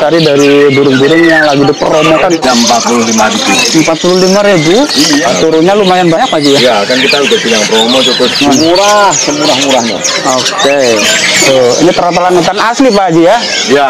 cari dari burung-burung yang lagi dipromokan. Jam 45.000. 45.000. Iya. Turunnya lumayan banyak Pak Haji ya. Ya kan kita udah bilang promo cukup murah, semurah-murahnya. Oke. Tuh, ini teratalan hutan asli Pak Haji ya. Ya.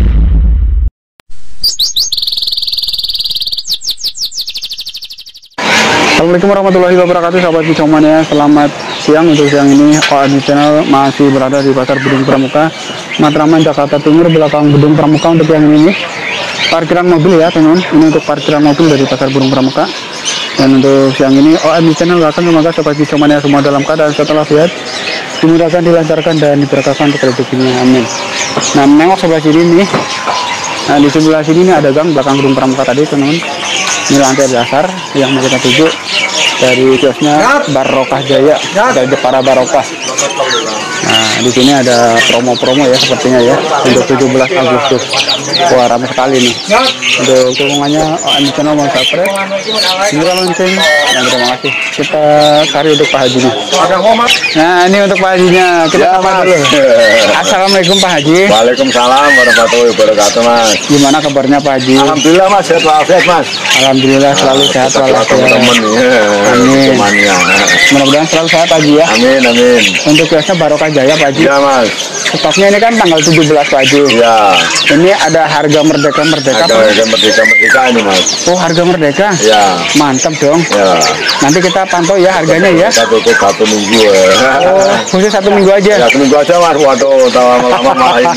Assalamualaikum warahmatullahi wabarakatuh, sahabat Kicauania. Selamat siang. Untuk siang ini OAMI Channel masih berada di Pasar Gedung Pramuka, Matraman, Jakarta Timur. Belakang Gedung Pramuka untuk yang ini parkiran mobil ya teman. Ini untuk parkiran mobil dari Pasar Gedung Pramuka. Dan untuk siang ini OAMI Channel akan semoga sahabat Kicauania semua dalam keadaan setelah sehat, dimudahkan, dilancarkan, dan diberkahkan untuk rezekinya. Amin. Nah, nengok sebelah sini nih. Nah, di sebelah sini nih ada gang belakang Gedung Pramuka tadi teman. Ini lantai dasar yang mau kita tuju dari kiosnya Barokah Jaya, dari Jepara Barokah. Nah, di sini ada promo-promo ya sepertinya ya untuk 17 Agustus. Wah, ramai sekali nih. Untuk dukungannya OAMI Channel mau subscribe, segera lonceng. Dan terima kasih. Kita cari untuk Pak Haji nih. Nah, ini untuk Pak Hajinya. Kita sapa dulu. Assalamualaikum Pak Haji. Waalaikumsalam warahmatullahi wabarakatuh, Mas. Gimana kabarnya Pak Haji? Alhamdulillah Mas, sehat walafiat Mas. Alhamdulillah selalu sehat walafiat. Teman-teman Amin. Kicauania. Mudah-mudahan selalu sehat Pak Haji ya. Amin, amin. Untuk kiosnya Barokah Jaya Pak Haji. Ya Mas. Stoknya ini kan tanggal 17 Pak Haji. Ya. Ini ada harga merdeka Merdeka ini Mas. Oh, harga merdeka. Ya. Mantap dong. Ya. Nanti kita pantau ya harganya ya. Kita tutup 1 minggu ya. Oh, khusus 1 minggu aja. Ya, 1 minggu aja Mas. Waduh, lama-lama malah ini.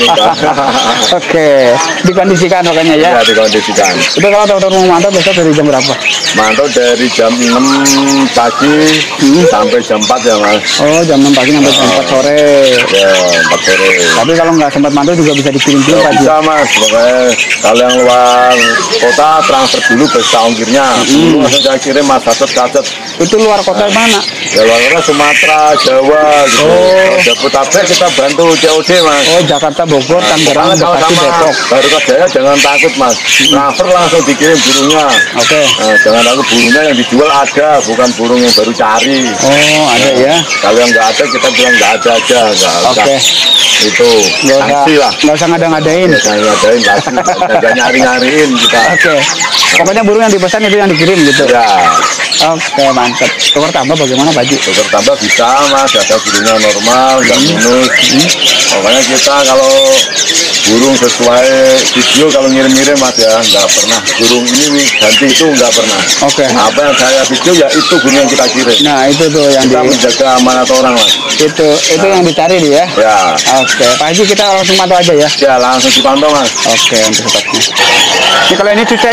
Oke, dikondisikan makanya ya. Ya, dikondisikan. Itu kalau teman-teman mau mantau besok dari jam berapa? Mantau dari jam 6 pagi sampai jam 4 ya Mas. Oh, jam 6 pagi sampai jam 4 sore. Ya, 4 sore. Tapi kalau nggak sempat mantau juga bisa dikirim-kirim Pak Haji. Bisa Mas, pokoknya kalau yang luar kota transfer dulu beserta ongkirnya. Dulu langsung saya kirim Mas, kaset. Itu luar kota mana? Ya luar kota Sumatera, Jawa gitu. Oh. Jabodetabek kita bantu COD Mas. Oh, Jakarta, Bogor, Tangerang, Kalau Bekasi, sama Depok. Barokah Jaya jangan takut Mas. Transfer langsung dikirim burungnya. Oke. Nah, jangan takut, burungnya yang dijual ada, bukan burung yang baru cari. Oh, ada ya. Kalau yang nggak ada kita bilang nggak ada aja, nggak usah. Oke. Itu sanksi lah. Nggak usah ngada-ngadain. Jangan ngadain lagi, jangan nyari-nyariin kita. Oke. Pokoknya burung yang dipesan itu yang dikirim gitu. Ya, Oke, mantap. Tukar tambah bagaimana Pak Haji? dokter tambah bisa Mas, ada burungnya normal, nggak minus. Pokoknya kita kalau burung sesuai video kalau ngirim-ngirim Mas ya, nggak pernah burung ini ganti itu nggak pernah. Oke. Apa yang saya video ya itu burung yang kita kirim. Nah, itu tuh yang Kita menjaga amanat orang Mas. itu yang dicari dia. Ya, Oke, Pak Haji kita langsung mantau aja ya. ya langsung dipantau Mas. Oke, untuk stoknya. Ini kalau ini cuca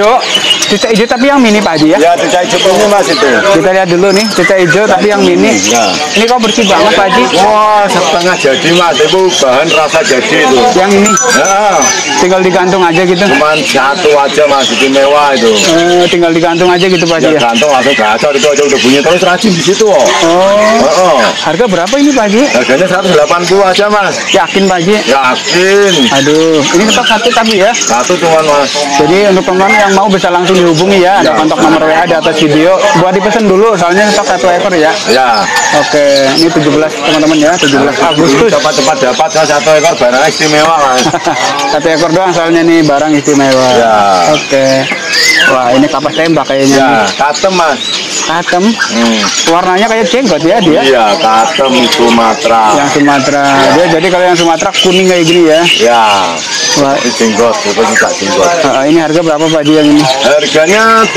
hijau tapi yang mini Pak Haji ya. Ya, cecak hijau ini Mas itu. Kita lihat dulu nih, cuca hijau tapi yang mini. Ya. Ini kok bersih banget Pak Haji. Wah, setengah jadi Mas, itu bahan rasa jadi itu. Yang ini Ya, tinggal digantung aja gitu. cuman satu aja Mas, itu mewah itu. Tinggal digantung aja gitu Pak Haji Ya ya. gantung langsung gacor itu aja udah bunyi terus rajin di situ. Oh, Oh. harga berapa ini Pak Haji? Harganya 180 aja Mas. Yakin Pak Haji? Yakin. Aduh, ini stok satu tapi ya. Satu cuman Mas. Jadi untuk teman-teman yang mau bisa langsung dihubungi ya, ada kontak nomor WA di atas video. Buat dipesan dulu, soalnya stok 1 ekor ya. Ya. Oke, ini 17 teman-teman ya, 17 Agustus. Cepat-cepat dapat Mas, 1 ekor barang istimewa Mas. 1 ekor doang soalnya nih barang istimewa. Ya. Oke. Wah, ini kapas tembak kayaknya. Ya, nih. katem Mas. Katem. Warnanya kayak jenggot ya dia. Iya, katem Sumatera. Yang Sumatera. Dia jadi kalau yang Sumatera kuning kayak gini ya. Ya. Wah, Ini jenggot, itu juga jenggot. ini harga berapa Pak dia yang ini? Harganya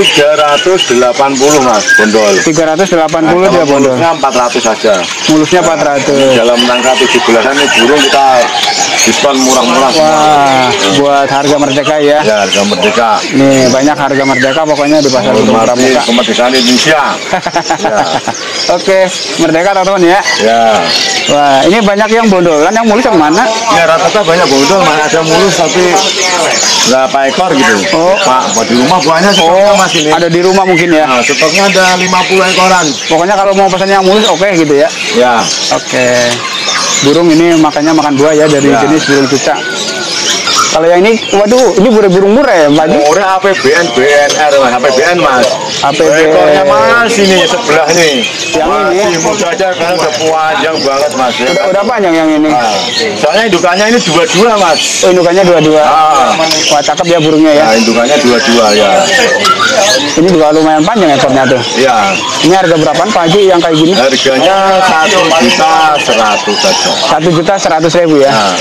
380 Mas, bondol. 380 dia bondol. Mulusnya 400 saja. Mulusnya 400. Dalam rangka 17-an ini burung kita diskon murah-murah. Wah, buat harga merdeka ya. Ya, harga merdeka. Nih, banyak harga merdeka pokoknya di Pasar Gedung Hormati Pramuka. kemerdekaan Indonesia. Ya. Oke, merdeka teman-teman ya. Ya. Wah, ini banyak yang bondolan, yang mulus yang mana? Ya, rata-rata banyak bondol, mana ada mulus tapi berapa ekor gitu. Oh. Pak, di rumah buahnya stoknya Mas ini. Ada di rumah mungkin ya. Nah, stoknya ada 50 ekoran. Pokoknya kalau mau pesan yang mulus oke gitu ya. Ya. Oke. Burung ini makannya makan buah ya dari Ya. jenis burung cuca. Kalau yang ini, waduh, ini burung murah ya, Pak Haji? Murah APBN, BNR, Mas. APBN Mas. Ekornya mas ini sebelah nih. Yang ini? Masih muda aja kan udah panjang banget mas. Udah panjang yang ini. Nah, soalnya indukannya ini dua-dua mas. Oh, indukannya dua-dua. Wah, cakep ya burungnya ya. Nah, indukannya dua-dua ya. Ini juga lumayan panjang ekornya tuh. Ya. Ini harga berapaan Pak Haji yang kayak gini? Harganya 1.100.000 saja. 1.100.000 ya. Nah.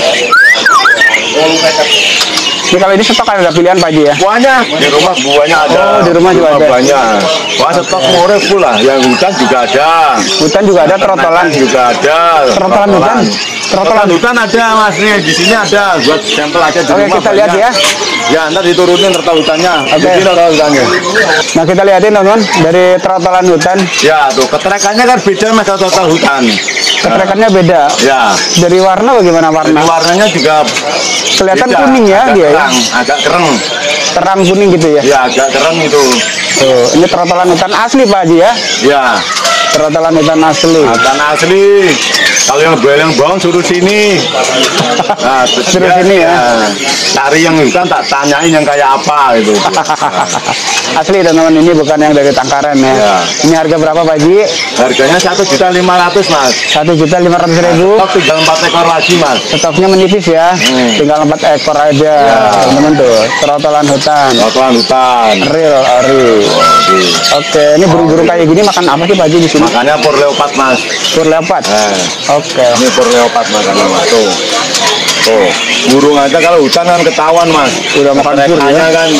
Ini kalau ini stok ada pilihan Pak Haji ya? Banyak di rumah buahnya ada. Oh, di rumah juga ada. Banyak. Wah, stok murah pula. Yang hutan juga ada. Hutan juga ada, trotolan juga ada. Trotolan hutan. Trotolan hutan ada mas nih. Di sini ada. Buat sampel aja di Oke, rumah. kita lihat ya. Ya, ntar diturunin trotol hutannya. Oke. Jadi trotol hutannya. Nah, kita lihatin teman-teman dari trotolan hutan. Ya, tuh ketrekannya kan beda mas trotol hutan. Ketrekannya beda. Ya. Dari warna bagaimana warna? Jadi warnanya juga Kelihatan beda. kuning ya Agak dia ya. kerang, agak kereng. Terang kuning gitu ya. Ya, agak kereng itu. Tuh, ini trotolan hutan asli Pak Haji ya. Ya. Trotolan hutan asli. Hutan asli. Kalau yang beleng bawang suruh sini. Nah, Suruh sini ya. Cari yang hutan tak tanyain yang kayak apa gitu. Asli teman-teman, ini bukan yang dari tangkaran ya. Ya. Ini harga berapa Pak Haji? Harganya 1.500.000 mas. 1.500.000. Stok tinggal 4 ekor lagi mas. Stoknya menipis ya. Tinggal 4 ekor aja. Teman-teman tuh, trotolan hutan. Trotolan hutan. Real ori. Oke, ini burung-burung kayak gini makan apa sih Pak Haji di sini? Makanya pur leopard mas. Pur leopard. Oke. Ini pur leopard makannya mas. Tuh. Tuh. Burung aja kalau hutan kan ketahuan mas. Udah makan pur ya. Kan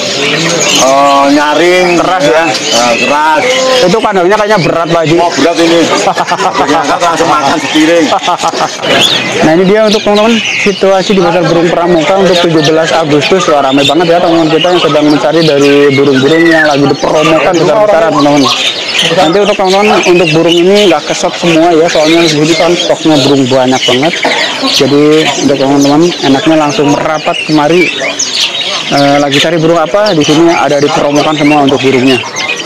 nyaring Keras ya. Keras. Itu kandangnya kayaknya berat Pak Haji. Oh berat ini. Ternyata langsung makan sepiring. Nah ini dia untuk teman-teman situasi di pasar burung pramuka untuk 17 Agustus. Wah, ramai banget ya teman-teman kita yang sedang mencari dari burung-burung yang lagi dipromokan besar-besaran teman-teman. Nanti untuk teman-teman untuk burung ini nggak kesot semua ya, soalnya di sini kan stoknya burung banyak banget. Jadi untuk teman-teman enaknya langsung merapat kemari. Lagi cari burung apa di sini ada dipromokan semua untuk burungnya.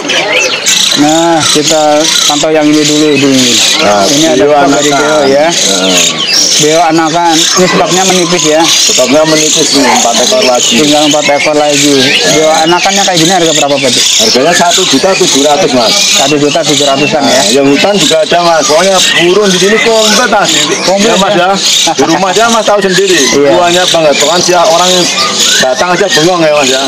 Nah kita pantau yang ini dulu Nah, ini ada stok dari Beo ya. Beo anakan ini stoknya menipis ya. Stoknya menipis nih 4 ekor lagi. Tinggal 4 ekor lagi. Beo anakannya kayak gini harga berapa Pak? Harganya 1.700.000 mas. 1.700.000-an ya. Yang hutan juga ada mas. Soalnya burung di sini komplit mas. Komplit ya, mas ya. Di rumah aja mas tahu sendiri. Iya. Buahnya banget. Kan siapa orang yang datang aja bengong ya mas ya.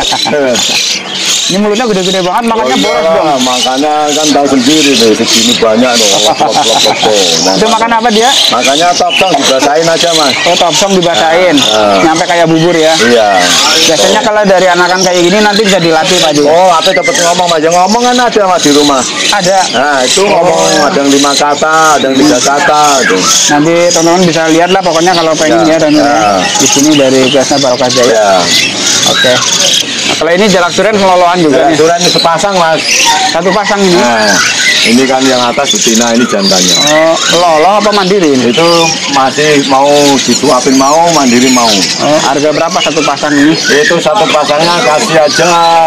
Ini mulutnya gede-gede banget, makanya boros dong. Makanya kan tahu sendiri tuh, segini banyak loh. Itu makan apa dia? Makanya topsong dibasahin aja mas. Oh, topsong dibasahin, nyampe kayak bubur ya. Iya. Biasanya kalau dari anakan kayak gini nanti bisa dilatih Pak Haji. Oh, apa cepet ngomong mas? Ya ngomong kan ada mas di rumah. Ada. Nah itu ngomong ada yang 5 kata, ada yang 3 kata itu. Nanti teman-teman bisa lihat lah pokoknya kalau pengen ya dan di sini dari Kiosnya Barokah Jaya. Ya. Oke. Nah, kalau ini jalak suren keloloan juga nih. Suren ini sepasang mas. Satu pasang ini. Nah, ini kan yang atas betina, ini jantannya. Oh, lolo apa mandiri ini? Itu masih mau disuapin mau, mandiri mau. Oh, harga berapa satu pasang ini? Itu satu pasangnya kasih aja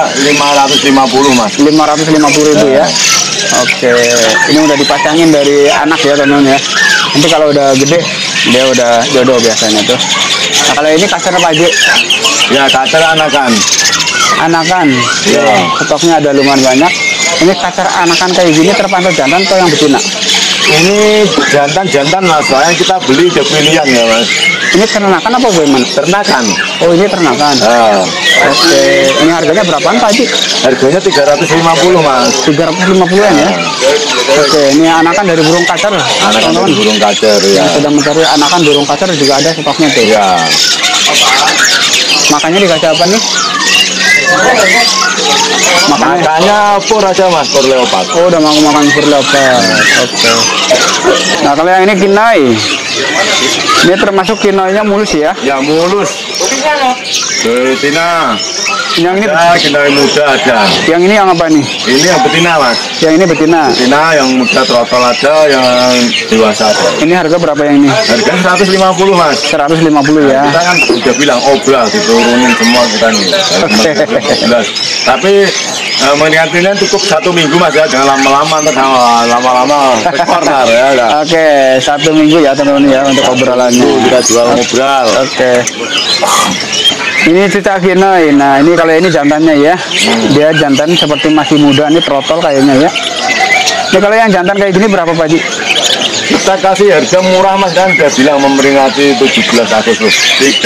550 mas. 550.000 ya. Oke, ini udah dipasangin dari anak ya teman-teman ya. Nanti kalau udah gede dia udah jodoh biasanya tuh. Nah, kalau ini kasar Pak Haji? Ya kacar anakan. Anakan. Ya. Stoknya ada lumayan banyak. Ini kasar anakan kayak gini terpantau jantan atau yang betina? Ini jantan mas, soalnya kita beli udah pilihan ya mas. Ini ternakan apa bagaimana? Ternakan. Oh ini ternakan. Oke, ini harganya berapaan Pak Haji? Harganya 350 mas. 350-an ya. Oke, ini anakan dari burung kacar. Anakan dari burung kacar ya. Yang sedang mencari anakan burung kacar juga ada stoknya tuh. Ya. Makanya dikasih apa nih? Makanya pur aja mas, pur leopard. Oh udah mau makan pur leopard. Oke. Nah kalau yang ini kinai, ini termasuk kinainya mulus ya? Ya mulus. Betina. Yang ini ya, kinai muda ada. Yang ini yang apa nih? Ini yang betina mas. Yang ini betina. Betina yang muda trotol ada, yang dewasa ada. Ini harga berapa yang ini? Harga 150 mas. 150 ya. Kita kan udah bilang obral diturunin semua kita nih. Jelas. Tapi mendingan cukup 1 minggu mas ya, jangan lama-lama nanti lama-lama corner ya. Oke, 1 minggu ya teman-teman ya untuk obrolannya. Kita jual obral. Oke. Ini Cica Kinoy. Nah, ini kalau ini jantannya ya. Dia jantan seperti masih muda. Ini trotol kayaknya ya. Ini kalau yang jantan kayak gini berapa Pak Haji? Kita kasih harga murah mas, kan udah bilang memperingati 17 Agustus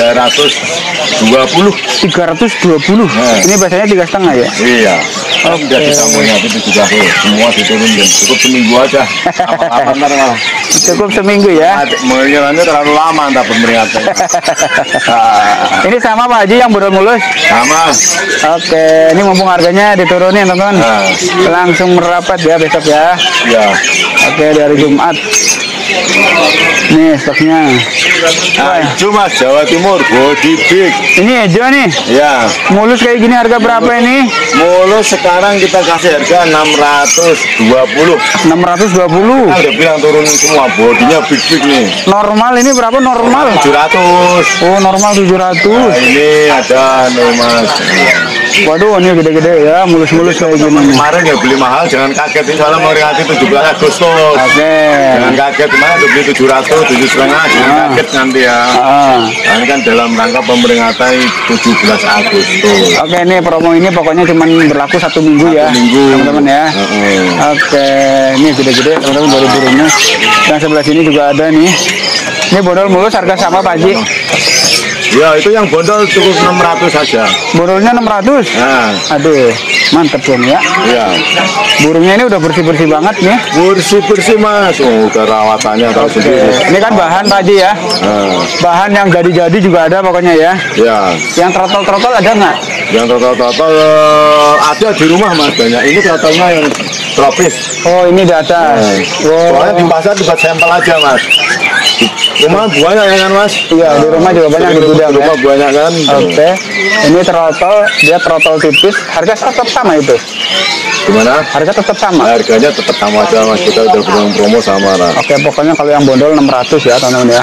320. 320. Nah. Ini biasanya 3,5 ya? Iya. Oke. Udah kita memperingati 17 Agustus, semua diturunin, cukup seminggu aja. Apa ntar malah. Cukup seminggu ya. Menyelannya terlalu lama ntar pemeringatan. Ini sama Pak Haji yang bodol mulus? Sama. Oke, ini mumpung harganya diturunin teman-teman. Nah. Langsung merapat ya besok ya. Ya. Oke, dari Jumat. Nih stoknya. Nah, itu mas, Jawa Timur, body big. Ini hijau nih. Ya. Mulus kayak gini harga berapa ini? Mulus sekarang kita kasih harga 620. 620. Udah bilang turunin semua, bodinya big nih. Normal ini berapa normal? 700. Oh, normal 700. Nah, ini ada nih mas. Waduh, ini gede-gede ya, mulus-mulus kayak gini. Kemarin ya beli mahal, jangan kaget. Ini soalnya memperingati 17 Agustus. Oke. Jangan kaget, kemarin udah beli 700, 7,5. Jangan kaget nanti ya. Nah, ini kan dalam rangka memperingati 17 Agustus. Oke, ini promo ini pokoknya cuma berlaku 1 minggu ya, teman-teman ya. Oke, ini gede-gede teman-teman dari burungnya. Yang sebelah sini juga ada nih. Ini bodol mulus harga sama Pak Haji? Ya, itu yang bondol cukup 600 saja. Bodolnya 600. Nah, Aduh, mantep dong ya. iya. Burungnya ini udah bersih-bersih banget nih. Bersih-bersih mas. Oh, udah rawatannya tahu sendiri. Ini kan bahan Pak Haji ya. Bahan yang jadi-jadi juga ada pokoknya ya. Ya. Yang trotol-trotol ada nggak? Yang total ada di rumah mas, banyak. Ini totalnya yang tropis. Oh, ini data. Oh, Soalnya di pasar dibuat sampel aja mas. Di rumah banyak ya kan mas? iya, di rumah juga banyak di gudang Di ya. rumah banyak kan. Oke, ini trotol, dia trotol tipis. Harga tetap sama itu? Gimana? Harga tetap sama? Harganya tetap sama aja mas. Kita udah promo sama lah. Oke, pokoknya kalau yang bondol 600 ya teman-teman ya.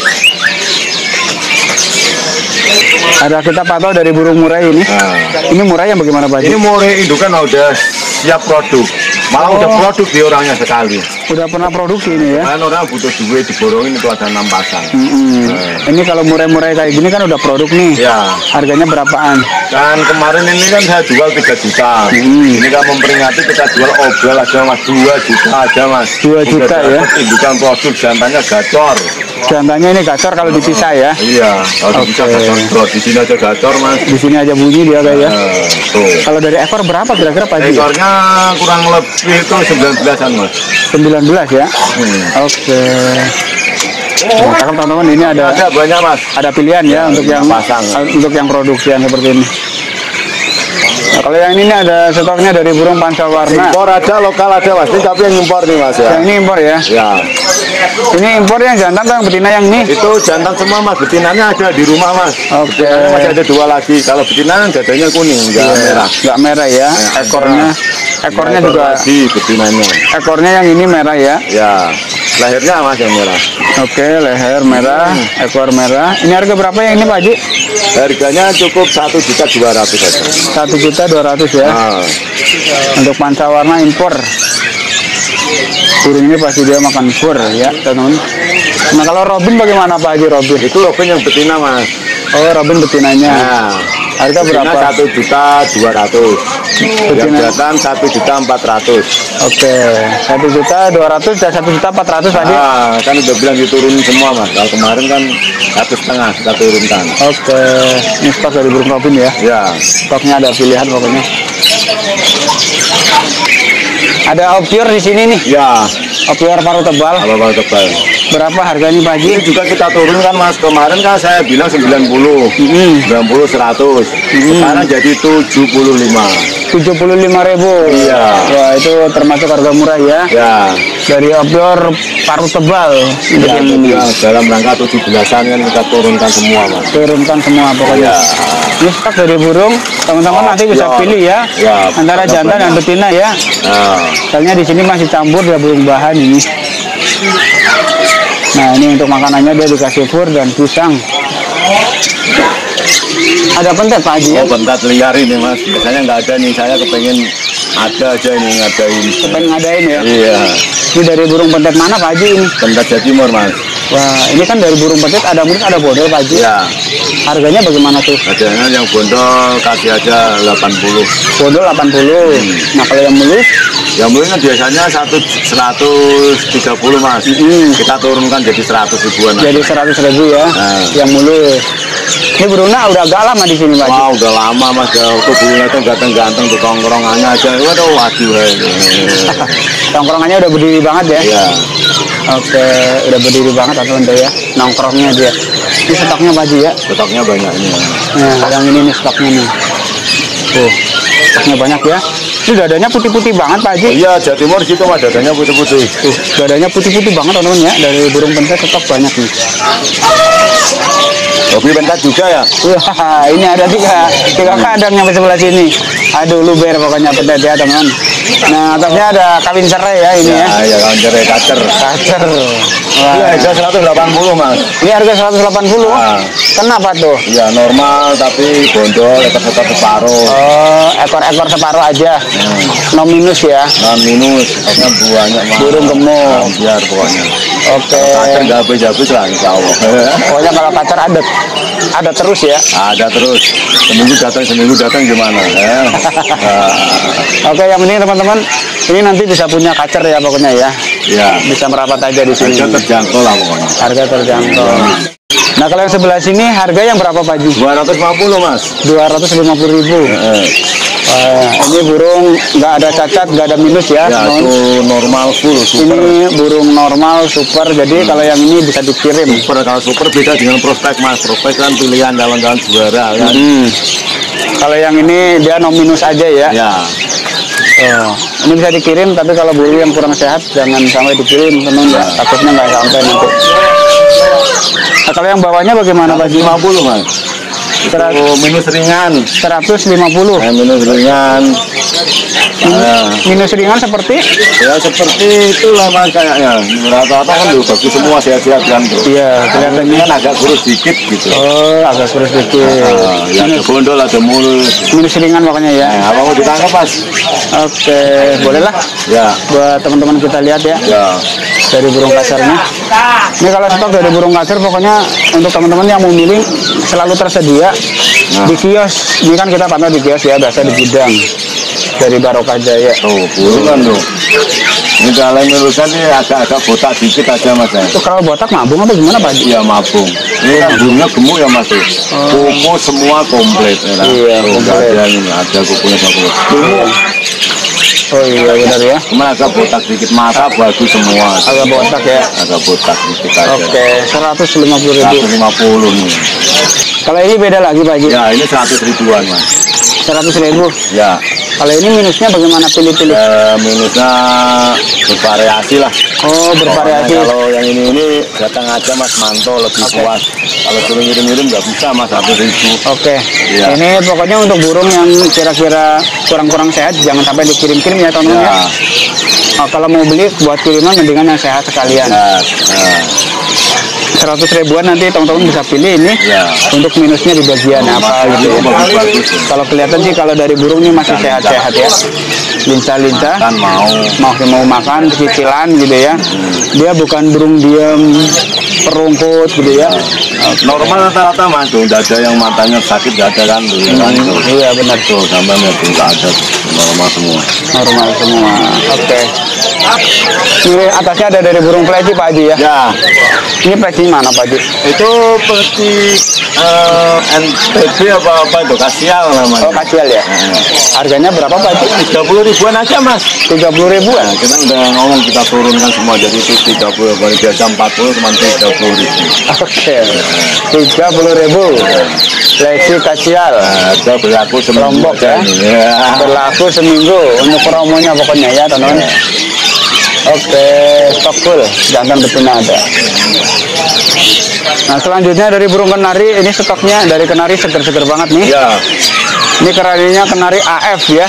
Ada kita pantau dari burung murai ini. Ini murai yang bagaimana Pak Haji? Ini murai indukan udah siap produk. Malah udah produk di orangnya sekali. Udah pernah produksi ini ya? Kan orang butuh duit diborongin itu ada 6 pasang. Ini kalau murai-murai kayak gini kan udah produk nih. Ya. Harganya berapaan? Kan kemarin ini kan saya jual 3 juta. Ini kan memperingati kita jual obral aja mas, 2 juta aja mas. 2 juta ya? Indukan produk jantannya gacor. Jantannya ini gacor kalau dipisah ya? Iya, kalau dipisah gacor bro. Di sini aja gacor mas. Di sini aja bunyi dia kayak ya. Tuh. Kalau dari ekor berapa kira-kira Pak Haji? Ekornya kurang lebih itu 19-an mas. 19 ya? Oke. Nah, cakep teman-teman, ini ada banyak mas. ada pilihan ya untuk yang pasang. untuk yang produksian seperti ini. Nah, kalau yang ini ada stoknya dari burung pancawarna. Impor aja, lokal aja mas. Ini tapi yang impor nih mas ya. Yang ini impor ya? Ya. Ini impor yang jantan atau yang betina yang ini? Itu jantan semua mas, betinanya ada di rumah mas. Oke. Betinanya masih ada 2 lagi. Kalau betina dadanya kuning, enggak merah. Nggak merah ya? Ekornya juga. Lagi betinanya. Ekornya yang ini merah ya? Ya. Lahirnya mas yang merah. Oke, leher merah, ekor merah. Ini harga berapa yang ini Pak Haji? Harganya cukup 1.200.000 saja. 1.200.000 ya? Nah, Untuk pancawarna impor. Burung ini pasti dia makan fur ya teman-teman. Nah kalau robin bagaimana Pak Haji? Robin itu robin yang betina mas. Oh, robin betinanya. Nah, Harga berapa? 1.200.000. Yang Betina. jantan 1.400.000. Oke, 1.200.000 dan 1.400.000 tadi. Kan udah bilang diturunin semua mas. Kalau kemarin kan 1,5 kita turunkan. Oke, ini stok dari burung robin ya. Ya. Stoknya ada pilihan pokoknya. Ada opior di sini nih. Ya. Opior paruh tebal. Apa tebal. Berapa harganya Pak Haji? Ini juga kita turunkan mas. Kemarin kan saya bilang 90, 90 100. Sekarang jadi 75. 75.000. Iya. Wah, itu termasuk harga murah ya. Ya. Dari opior paruh tebal. Ya, Untuk yang ini. dalam rangka 17-an kan kita turunkan semua mas. Turunkan semua pokoknya. Ini stok dari burung, teman-teman nanti bisa pilih ya. Ya, Antara jantan dan betina ya. Soalnya di sini masih campur ya burung bahan ini. Nah, ini untuk makanannya dia dikasih fur dan pisang. Ada pentet Pak Haji ya? Oh, pentat liar ini mas. Biasanya nggak ada nih. Saya kepengen ada aja ini ngadain. Pengen ngadain ya? Iya. Ini dari burung pentet mana Pak Haji ini? Pentat Jawa Timur mas. Wah, ini kan dari burung petit ada mulus ada bondol Pak Haji. Ya. Harganya bagaimana tuh? Harganya yang bondol kasih aja 80. Bondol 80. Nah, kalau yang mulus? Yang mulus biasanya 130 Mas. Kita turunkan jadi 100 ribuan. Jadi 100 ribu ya. Yang mulus. Ini burungnya udah agak lama di sini Pak Haji. Wah, udah lama Mas. Tuh burungnya tuh ganteng-ganteng tuh tongkrongannya aja. Waduh. Tongkrongannya udah berdiri banget ya? Iya. Oke, udah berdiri banget teman-teman ya. Nongkrongnya dia. Ini stoknya Pak Haji ya? Stoknya banyak ini. Nah, yang ini nih stoknya nih. Tuh, stoknya banyak ya. Ini dadanya putih-putih banget Pak Haji. Oh, iya, Jawa Timur situ Mas, dadanya putih-putih. Tuh, dadanya putih-putih banget teman-teman ya. Dari burung pentet stok banyak nih. Hobi pentas juga ya? Wah, ini ada tiga kandang yang sebelah sini. Aduh, luber pokoknya pentet ya teman. Nah, atasnya ada kawin cerai ya ini ya. Ya, kawin cerai kacer. Kacer. Wah, ini harga 180 Mas. Ini harga 180. Nah. Kenapa tuh? Ya normal tapi bondol, ekor-ekor separuh. Oh, ekor-ekor separuh aja. No minus ya. Non minus, karena buahnya Mas. Burung gemuk. Biar pokoknya. Oke. Kacer nggak habis-habis lah insya Allah. Pokoknya kalau kacer ada terus ya. Ada terus. Seminggu datang gimana? Oke, yang penting teman-teman, ini nanti bisa punya kacer ya pokoknya ya. Ya. Bisa merapat aja di sini. Harga terjangkau lah pokoknya. Harga terjangkau. Nah, kalau yang sebelah sini harga yang berapa Pak Haji? 250 Mas. 250.000. Ini burung nggak ada cacat, nggak ada minus ya. Ya, itu normal full super. Ini burung normal super, jadi kalau yang ini bisa dikirim. Super, kalau super beda dengan prospek Mas. Prospek kan pilihan calon-calon juara kan. Kalau yang ini dia no minus aja ya. Ya. Ini bisa dikirim, tapi kalau burung yang kurang sehat jangan sampai dikirim teman ya. Takutnya nggak sampai nanti. Nah, kalau yang bawahnya bagaimana Pak Haji? 50 Mas. Minus ringan. 150. Minus ringan. Minus ringan seperti? Ya seperti itulah Mas kayaknya. Rata-rata kan bagus semua sehat-sehat kan bro. Iya, kelihatannya kan agak kurus dikit gitu. Oh, agak kurus dikit. Ya ada bondol, ada mulus. Minus ringan makanya ya. Apa mau ditangkap Mas? Oke, boleh lah. Ya. Buat teman-teman kita lihat ya. Ya. Dari burung kacernya. Ini kalau stok dari burung kacer pokoknya untuk teman-teman yang mau milih selalu tersedia di kios. Ini kan kita pantau di kios ya, biasa di gudang dari Barokah Jaya. Oh, burung kan tuh. Ini kalau milusan ini agak-agak botak dikit aja Mas. Itu kalau botak mabung apa gimana Pak? Iya mabung. Ini burungnya gemuk ya Mas. Kuku semua komplit. Iya, komplit. Ada kukunya komplit. Oh iya benar ya. Cuma agak botak dikit, mata bagus semua. Agak botak ya. Agak botak dikit aja. Oke, 150.000. 150 nih. Kalau ini beda lagi Pak Haji. Ya ini 100 ribuan Mas. 100.000. Ya. Kalau ini minusnya bagaimana pilih-pilih? Minusnya bervariasi lah. Oh bervariasi. Kalau yang ini datang aja Mas Manto lebih puas. Kalau suruh ngirim-ngirim nggak bisa Mas 100.000. Oke. Ya. Ini pokoknya untuk burung yang kira-kira kurang-kurang sehat jangan sampai dikirim-kirim ya teman-teman ya. Nah, kalau mau beli buat kiriman mendingan yang sehat sekalian. 100 ribuan nanti teman-teman bisa pilih ini untuk minusnya di bagian apa gitu ya. Kalau kelihatan sih kalau dari burung ini masih sehat-sehat ya, lincah-lincah, mau makan cicilan gitu ya. Dia bukan burung diam perungkut gitu ya. Normal rata-rata Mas tuh, nggak ada yang matanya sakit, nggak ada kan tuh. Iya benar tuh, gambarnya tuh nggak ada, normal semua. Normal semua. Oke. Ini atasnya ada dari burung pleci Pak Haji ya. Ya. Ini pleci mana Pak Haji? Itu pleci NTB apa itu kasial namanya. Oh kasial ya. Harganya berapa Pak Haji? 30 ribuan aja Mas. 30 ribuan. Nah, kita udah ngomong kita turunkan semua jadi itu 30 ribu, biasa 40 cuma 30 ribu. Oke. 30.000. Pleci kasial. Itu berlaku seminggu Lombok ya. Berlaku seminggu untuk promonya pokoknya ya teman-teman. Oke, stok full, jantan betina ada. Nah selanjutnya dari burung kenari, ini stoknya dari kenari seger-seger banget nih. Ya. Ini kenarinya kenari AF ya.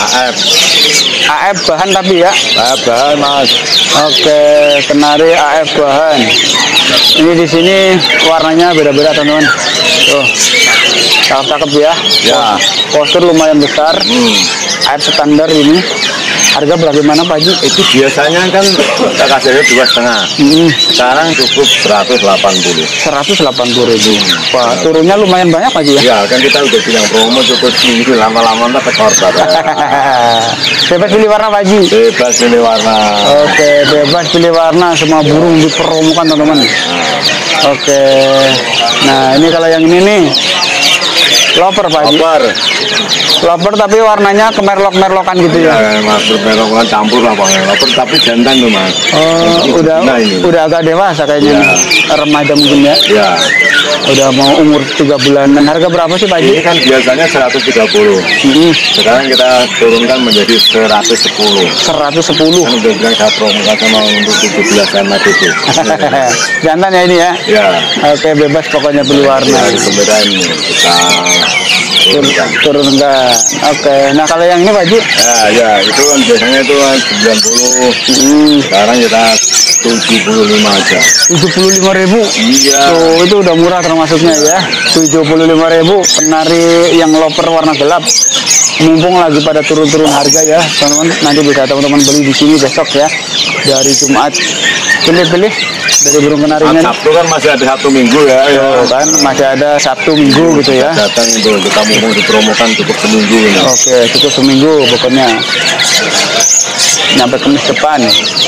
AF bahan tapi ya. Bahan Mas. Oke, kenari AF bahan. Ini di sini warnanya beda-beda teman-teman. Tuh, cakep-cakep ya. Ya. Postur lumayan besar. AF standar ini. Harga bagaimana Pak Haji? Itu biasanya kan kita kasihnya 2,5. Sekarang cukup 180. 180.000. Wah, turunnya lumayan banyak Pak Haji ya? Ya kan kita udah bilang promo cukup tinggi, lama-lama ntar tekor. Bebas pilih warna Pak Haji? Bebas pilih warna. Oke, bebas pilih warna, semua burung dipromokan teman-teman. Oke, nah ini kalau yang ini nih loper Pak Haji. Loper tapi warnanya kemerlok-merlokan gitu ya? Ya, maksud merlokan campur lah Bang. Loper tapi jantan tuh Mas. Oh, udah agak dewasa kayaknya nih. Remaja mungkin ya? Ya. Udah mau umur 3 bulanan. Harga berapa sih Pak Haji? Ini kan biasanya 130. Sekarang kita turunkan menjadi 110. 110. Kan udah bilang saya promokan sama untuk 17 anak itu. Jantan ya ini ya? Ya. Oke, bebas pokoknya pilih warna. Ya, kemudian kita turun enggak? Oke, nah kalau yang ini Pak Haji? Ya itu kan biasanya itu kan 90. Sekarang kita 75 aja. 75.000. Iya. Tuh, itu udah murah termasuknya ya. 75.000 penari yang loper warna gelap. Mumpung lagi pada turun-turun harga ya, teman-teman. Nanti bisa teman-teman beli di sini besok ya. Dari Jumat. Pilih-pilih dari burung kenarinya. Sabtu kan masih ada 1 minggu ya. Kan masih ada Sabtu Minggu gitu ya. Datang itu kita mau dipromokan cukup seminggu ini. Oke, cukup seminggu pokoknya. Sampai Kamis depan.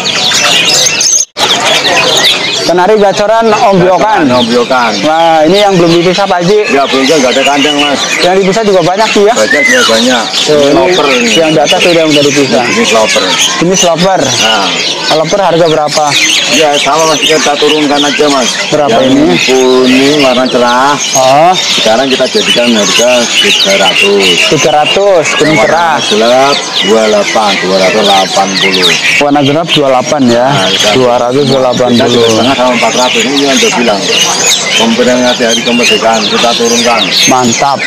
Kenari gacoran ombyokan. Wah, ini yang belum dipisah Pak Haji. Ya, belum, nggak ada kandang Mas. Yang dipisah juga banyak sih ya. Banyak. Ini Loper ini. yang di atas sudah dipisah. Ini loper. Ini loper. Nah, Loper harga berapa? ya sama Mas, kita turunkan aja Mas. Berapa yang ini? Kuning warna cerah. Oh, Sekarang kita jadikan harga 300. 300 kuning cerah. Gelap 280. Warna gelap 28 ya. Nah, 280. Setengah sama 400 ini yang udah bilang. Memperingati hari kemerdekaan kita turunkan. Mantap.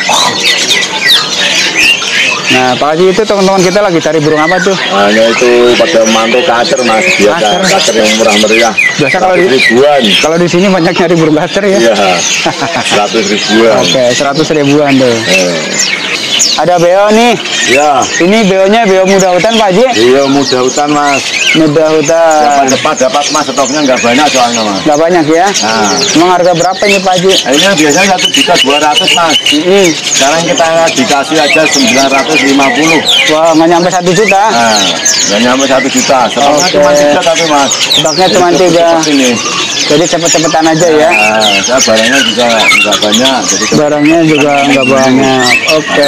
Nah, Pak Haji itu teman-teman kita lagi cari burung apa tuh? Hanya itu pada mantu kacer Mas, biasa kacer yang murah meriah. Biasa kalau di ribuan. Kalau di sini banyak nyari burung kacer ya. Iya. 100 ribuan. Oke, 100 ribuan tuh. Ada beo nih. Ya. Ini beonya beo muda hutan Pak Haji? Iya, muda hutan Mas. Muda hutan. Dapat Mas, stoknya nggak banyak soalnya Mas. Nggak banyak ya? Nah. Emang harga berapa ini Pak Haji? Ini biasanya 1.200.000 Mas. Sekarang kita dikasih aja 950. Wah, nggak nyampe 1 juta? Nah, nggak nyampe 1 juta. Stoknya cuma 3 tapi Mas. Stoknya cuma 3. Jadi cepet-cepetan aja ya? Nah, saya barangnya juga nggak banyak. Jadi barangnya juga nggak banyak. Oke.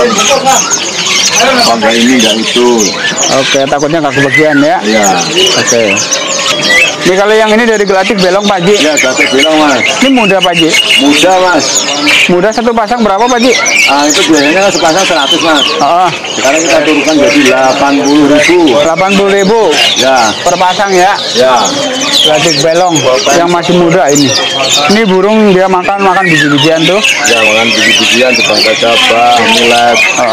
Bangga ini nggak itu. Oke, takutnya nggak kebagian ya? Iya. Oke. Ini kalau yang ini dari Gelatik belong Pak Haji? Ya, Gelatik belong Mas. Ini muda Pak Haji? Muda Mas. Muda satu pasang berapa Pak Haji? Itu biasanya kan sepasang 100 Mas. Sekarang kita turunkan jadi 80.000. 80.000. Ya. Per pasang ya? Ya. Gelatik belong yang masih muda ini. Ini burung dia makan biji-bijian tuh? Ya, makan biji-bijian sebangsa cabang, millet.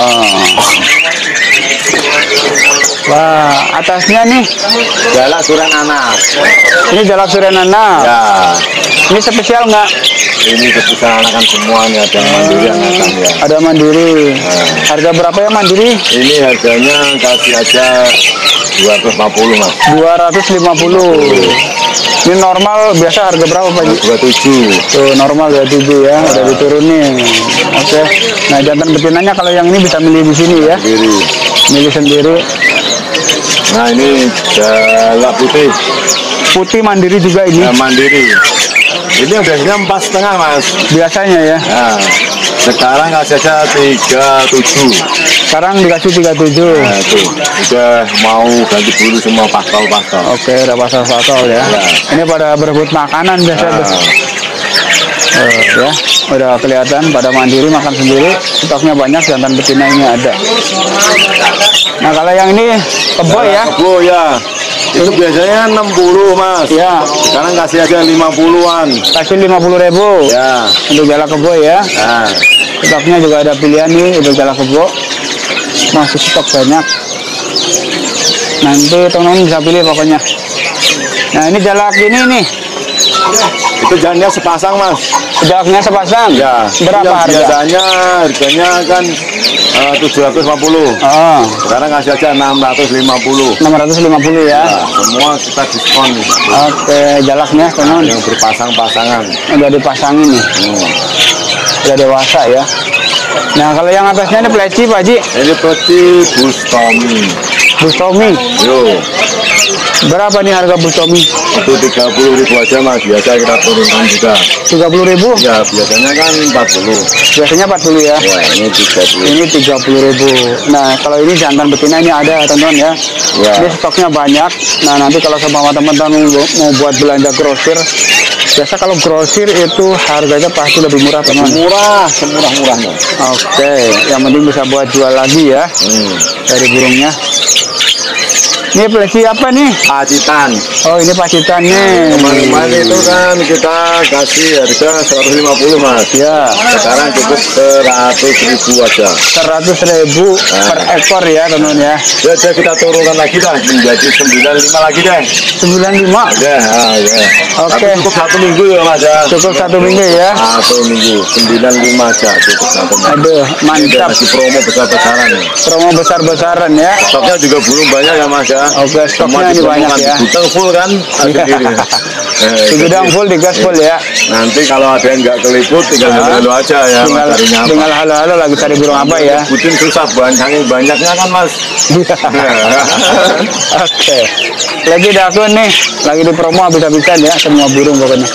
Wah, atasnya nih Jalak Surenana. Ini jalak Surenana. Ya. Ini spesial nggak? Ini spesial anakan semuanya, ada yang mandiri anakan ya. Ada mandiri. Harga berapa ya mandiri? Ini harganya kasih aja 250 Mas. 250. Ini normal biasa harga berapa Pak Haji? 27. Tuh normal 27 ya, udah diturunin. Oke. Nah, jantan betinanya kalau yang ini bisa milih di sini ya. Milih sendiri. Nah, ini jalak putih. Putih mandiri juga ini. Ya, mandiri. Ini biasanya 4,5 Mas. Biasanya ya. Nah, sekarang kasih aja 37. Sekarang dikasih 37. Nah, itu udah mau ganti bulu semua pastel. Oke, udah pastel ya. Ini pada berebut makanan biasa tuh. Ya, udah kelihatan pada mandiri makan sendiri, stoknya banyak, jantan betina ini ada. Nah, kalau yang ini kebo ya? Kebo ya. Itu biasanya 60 Mas. Ya. Sekarang kasih aja 50-an. Kasih 50.000. Ya. Untuk jalak kebo ya. Nah. Stoknya juga ada pilihan nih untuk jalak kebo. Masih stok banyak. Nanti teman-teman bisa pilih pokoknya. Nah, ini jalak ini nih. Itu jantannya sepasang Mas. Bedaknya sepasang. Ya. Berapa Yang harga? Biasanya harganya kan 750. Oh, Sekarang kasih aja 650. 650 ya. Ya, semua kita diskon. Oke, jalaknya teman. Yang berpasang-pasangan. Udah dipasangin nih. Udah dewasa ya. Nah, kalau yang atasnya ini pleci Pak Haji. Ini peti Bustomi. Bustomi. Yo, Berapa nih harga Bustomi? itu 30.000 aja Mas. Biasa kita turunkan juga. 30.000. Ya, biasanya kan 40. Biasanya 40 ya. Ya, ini 30. Ini 30.000. Nah, kalau ini jantan betina ini ada teman-teman ya. Ya. Ini stoknya banyak. Nah, nanti kalau sama teman-teman mau buat belanja grosir, biasa kalau grosir itu harganya pasti lebih murah teman. Murah, semurah-murahnya. Oke, yang penting bisa buat jual lagi ya dari burungnya. Ini pleci apa nih? Pacitan. Oh, ini pacitan nih. Kemarin itu kan kita kasih harga 150 Mas. Ya, Sekarang cukup 100.000 aja. 100.000 per ekor ya teman ya. Ya, kita turunkan lagi dah menjadi 95 lagi deh. 95. Ya, ya. Oke. Tapi cukup 1 minggu ya Mas ya. Cukup 1 minggu ya. 1 minggu 95 aja cukup 1 minggu. Aduh, Kita mantap. kasih promo besar-besaran nih. Promo besar-besaran ya. Stoknya juga belum banyak ya Mas ya. Oke, Semua stoknya ini banyak dipromokan. ya. Gudang full kan? Sendiri. Di gudang full, di gas full ya. Nanti kalau ada yang nggak keliput tinggal halo-halo aja ya. Tinggal, Mas, carinya apa. tinggal halo-halo lagi cari burung apa ya. Butin susah banyaknya kan Mas. Oke. Lagi dakun nih, lagi di promo habis-habisan ya semua burung pokoknya.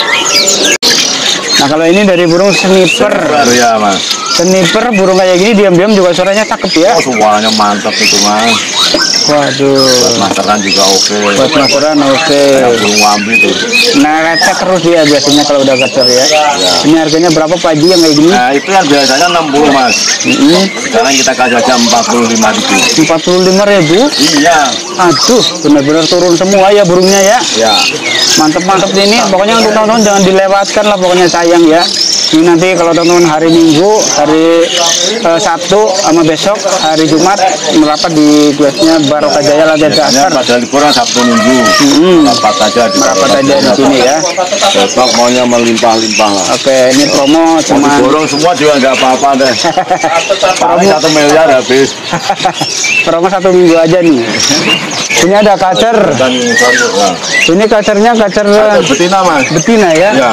Nah, kalau ini dari burung sniper. Baru ya Mas. Sniper burung kayak gini diam-diam juga suaranya cakep ya. Oh, suaranya mantap itu Mas. Waduh. Masakan juga oke. Buat masakan oke. Burung wambi tuh. Nah, receh terus dia biasanya kalau udah gacor ya. Ini harganya berapa Pak Haji yang kayak gini? Nah, itu yang biasanya 60 Mas. Sekarang kita kasih aja 45.000. 45.000. Iya. Aduh, benar-benar turun semua ya burungnya ya. Ya. Mantep-mantep ini. Pokoknya untuk teman-teman jangan dilewatkan lah, pokoknya sayang ya. Ini nanti kalau teman-teman hari Minggu, hari Sabtu sama besok hari Jumat merapat di kiosnya Barokah Jaya Lantai Biasanya Dasar. pada liburan Sabtu Minggu. Rapat aja di Merapat aja di sini ya. Besok maunya melimpah-limpah lah. Oke, ini promo cuma Borong semua juga nggak apa-apa deh. Paling 1 miliar habis. promo 1 minggu aja nih. Ini ada kacer. Dan nah, Ini kacernya kacer betina Mas. betina ya. Ya.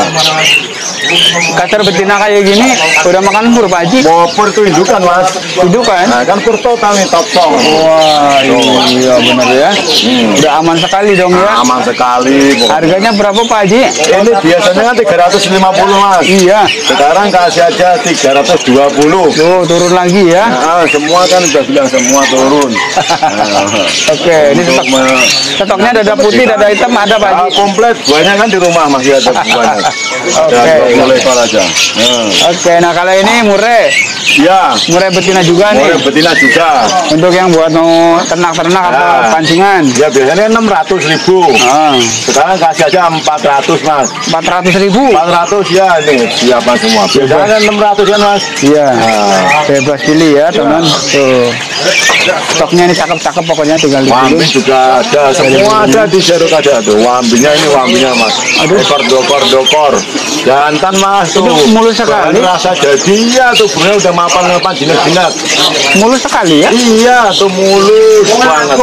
Kacer betina kayak gini udah makan pur Pak Haji. Bopor itu indukan Mas. Itu kan? Nah kan pur total nih top song. Wah, iya benar ya. Udah aman sekali dong ya. Aman sekali. Harganya berapa Pak Haji? Ini biasanya kan 350 Mas. Iya. Sekarang kasih aja 320. Tuh turun lagi ya. Nah, semua kan udah bilang semua turun. Oke, ini Untuk stoknya dada putih, dada hitam ada Pak Haji. komplit banyak kan di rumah masih ada banyak. Oke. Boleh ekor aja. Oke, nah kalau ini mureh. Ya, Mureh betina juga boleh nih. betina juga. Untuk yang buat mau ternak-ternak atau Ya. pancingan. Ya biasanya 600.000. Ah, Sekarang kasih aja 400 Mas. 400.000. 400 ya nih siapa semua. Biasanya kan 600 kan Mas. Iya. Nah, Bebas pilih ya teman. Tuh. Stoknya ini cakep-cakep pokoknya tinggal wambi dipilih. juga ada, semua ada di Seruk aja tuh. Wambinya ini wambinya Mas. Ekor dokor. Jantan Mas tuh. Itu mulus sekali. Bahan rasa jadi ya tuh burungnya udah mapan jinak-jinak. Mulus sekali ya. Iya tuh mulus banget.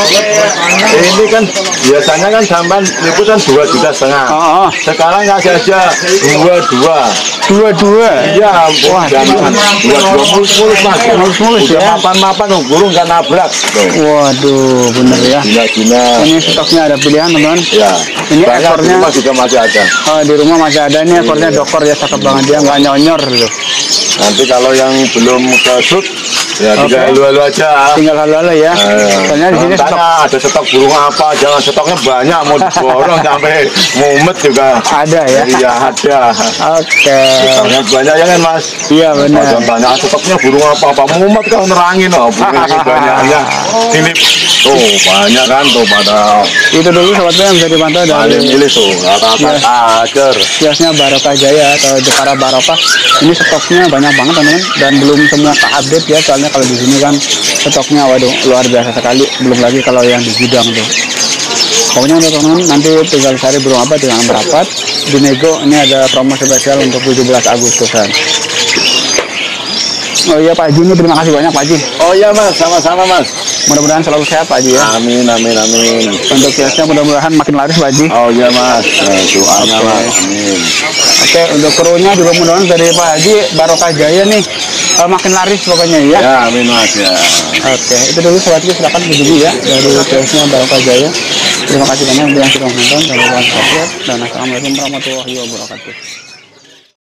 Ini kan biasanya kan sampan itu kan 2,5 juta. Oh, Sekarang kasih aja 22. dua-dua. Iya, wah jangan 22 mulus Mas. Mulus Udah ya. mapan burung kan nabrak. Tuh. Waduh, bener ya. Jinak-jinak. Ini stoknya ada pilihan teman. Ya. Ini Banyak di ekornya. rumah juga masih ada. Oh, di rumah masih ada nih ekornya dokor ya, cakep banget dia, nggak nyonyor gitu. Nanti kalau yang belum ke shoot ya Oke. tinggal halo-halo aja. Tinggal halo-halo ya. Soalnya di sini stok Tanya ada stok burung apa, jangan stoknya banyak mau diborong sampai mumet juga. ada ya. Iya ada. Oke. Stoknya banyak ya kan Mas. Iya benar. Jangan tanya stoknya burung apa mumet kalau nerangin loh burung ini banyaknya. Ini tuh banyak kan tuh pada Itu dulu sobatnya yang bisa dipantau dari paling milih tuh rata-rata ajar. kiosnya Barokah Jaya atau Jepara Barokah. Ini stoknya banyak banget teman-teman dan belum semua update ya, soalnya kalau di sini kan stoknya waduh luar biasa sekali, belum lagi kalau yang di gudang tuh. Pokoknya untuk teman-teman nanti tinggal cari burung apa tinggal merapat dinego. Ini ada promo spesial untuk 17 Agustusan. Oh iya Pak Haji, ini terima kasih banyak Pak Haji. Oh iya Mas, sama-sama Mas. Mudah-mudahan selalu sehat Pak Haji ya. Amin, amin, amin. Untuk kiosnya mudah-mudahan makin laris Pak Haji. Oh iya Mas, doanya Mas. Amin. Oke, untuk krunya juga mudah-mudahan dari Pak Haji Barokah Jaya nih makin laris pokoknya ya. Ya, amin Mas ya. Oke, itu dulu sobat Haji, silakan kunjungi ya dari kiosnya Barokah Jaya. Terima kasih banyak yang sudah menonton. Jangan lupa subscribe dan assalamualaikum warahmatullahi wabarakatuh.